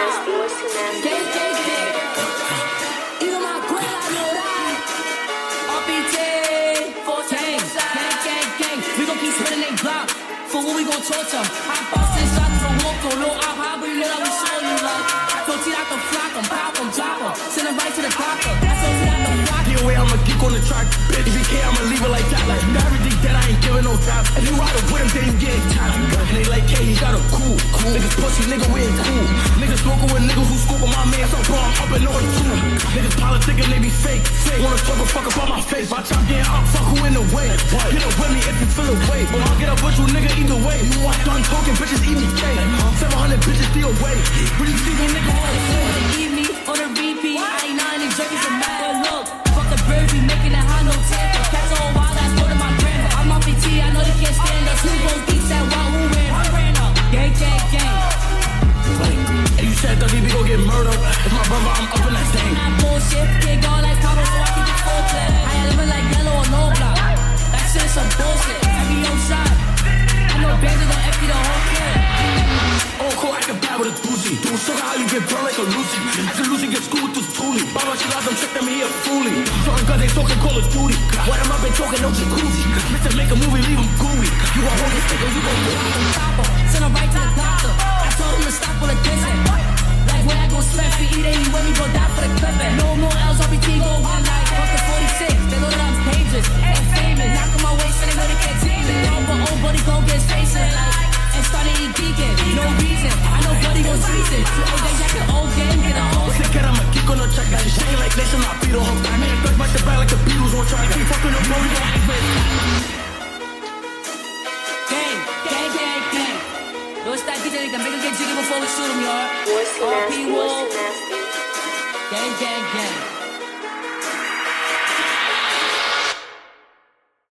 Torture. I bust and shot through walk through low up high, but you know that we show you like. I told you that the flock them, pop them, drop them, send them right to the doctor. I told you that the flock. Get away, I'm a geek on the track. Bitch, if you can't, I'ma leave it like that. Like everything that I ain't giving no rap. If you ride it with him, then you get tapped. And they like, hey, he got a cool. Niggas pussy, nigga, we ain't cool. Niggas smoking with niggas who scoop on my man, so bro, I'm up and on too. Niggas politicking, they be fake. Wanna talk a fuck up on my face. Watch out, getting up, fuck who in the way. Get up with me if you feel away. But I'll get up with you, nigga, either way. You want done talking, bitches eat me cake. 700 bitches steal away. When you see me, nigga, on the floor. Eat me on a repeat. I ain't none of jerkies and mad. But look, fuck the bird, we making it high, no temper. Cats all wild, I go to my grandma. I'm off PT, I know you can't stand us. Who goes deep, that wild, who ran? I ran up. Gang, gang, gang. And you said 30 we gon' get murdered. It's my brother, I'm up in that thing. That bullshit, can't go like Pablo, so I keep it full clip. I ain't living like yellow or no block. That shit is some bullshit. Every young shot. I know bandits don't empty the whole clip. Oh, cool, I can buy with a doozy. Do sugar how you get burned like a Lucy. As a Lucy get schooled with this toolie. Baba, she lost them, check them here, foolie. Talking cause they talking Call of Duty. Why am I been talking no jacuzzi? Mr. Make a movie, leave him gooey. You gon' hold this nigga, you gon' go. Send him right to the doctor. I told him to stop all the dissing. Like when I go spend for eating, when we go down for the clipping. No more L's, RBT go one night. Fuck the 46, they know that I'm dangerous and famous. Knock on my waist and they know they can't take me. But old buddy go get facing like. And started eating vegan, no reason. I know buddy goes reason. Oh, they got the old game, get a old. What's the kid, I'm a geek on the track. She shaking like nation, I beat on her back. Man, touch my back like the Beatles on track. Keep fucking up, bro, we gon' act ready. Gang, gang, gang, gang. Yo, it's that DJ that make him get jiggy before we shoot him, y'all. RP Wolf. Gang, gang, gang.